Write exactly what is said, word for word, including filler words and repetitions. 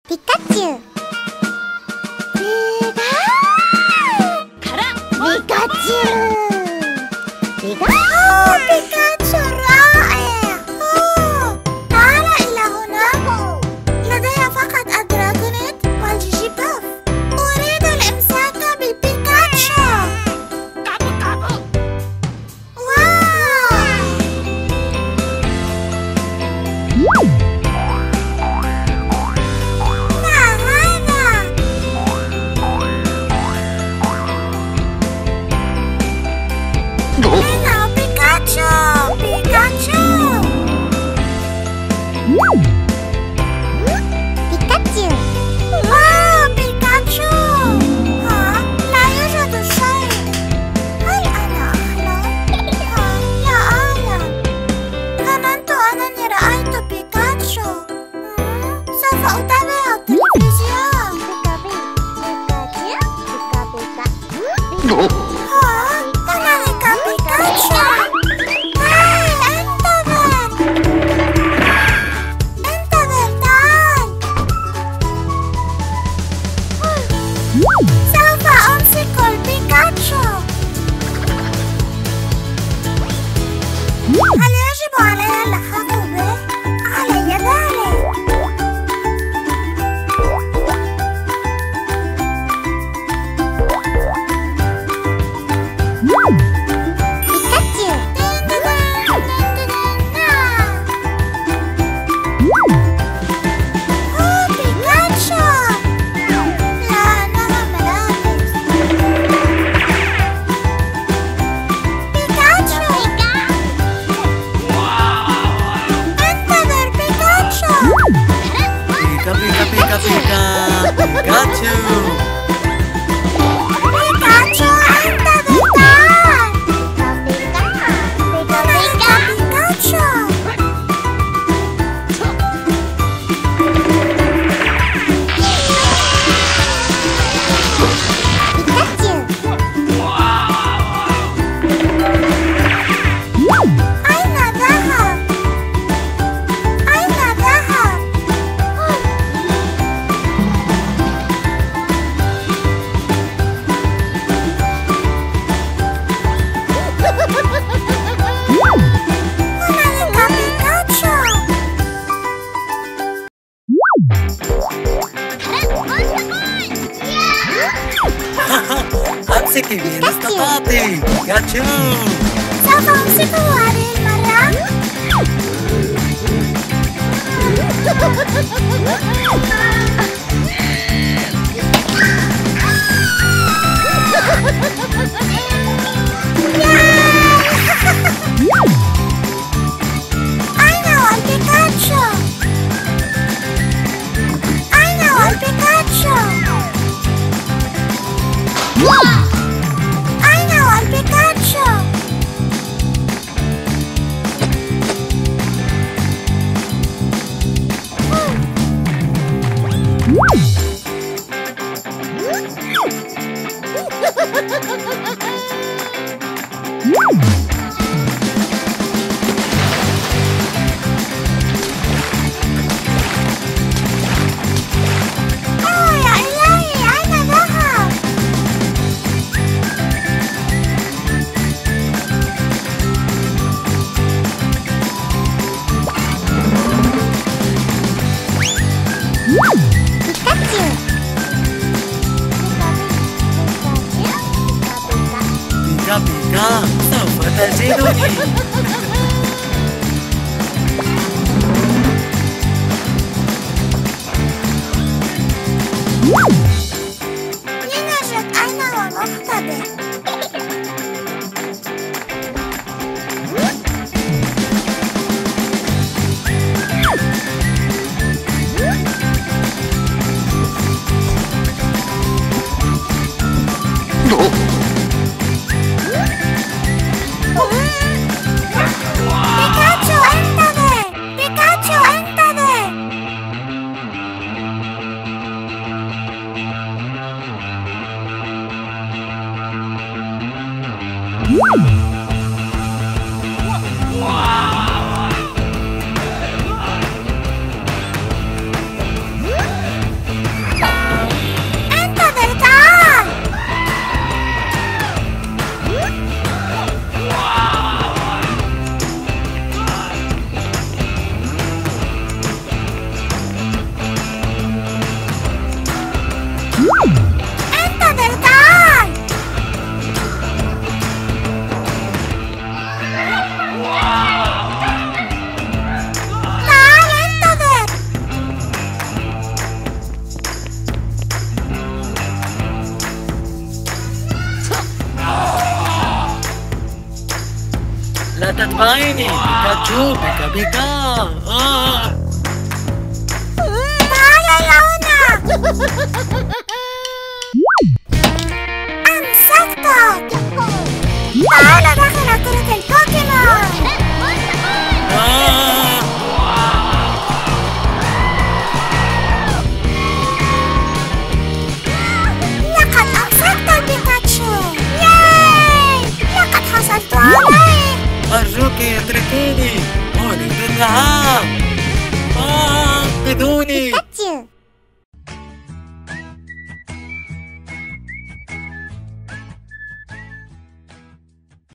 بيكاتشو. بيكاتشو. أوه بيكاتشو رائع. أوه تعال إلى هنا. لدي فقط أدراجونيت والجيجي باف. أريد الإمساك بالبيكاتشو. امسكي بين استطاعتي بيكاتشو. سوف أمسكه هذه المرة. أين هو البيكاتشو؟ أين هو البيكاتشو؟ أين هو البيكاتشو؟ أوه يا إلهي أين ذهب؟ بيكا بيكا سوف تجدني. لنجد أين هو المختبئ. بيكاتشو انتبه. بيكاتشو انتبه. تتبعيني بيكاتشو بيكا بيكا. آه. تعال يا هنا. أمسكتك. تعال داخل كرة البوكيمون. آه. لقد أمسكت البيكاتشو. ياي! لقد حصلت عليه. أرجوك اتركيني، أريد اللعاب. آه. انقذوني.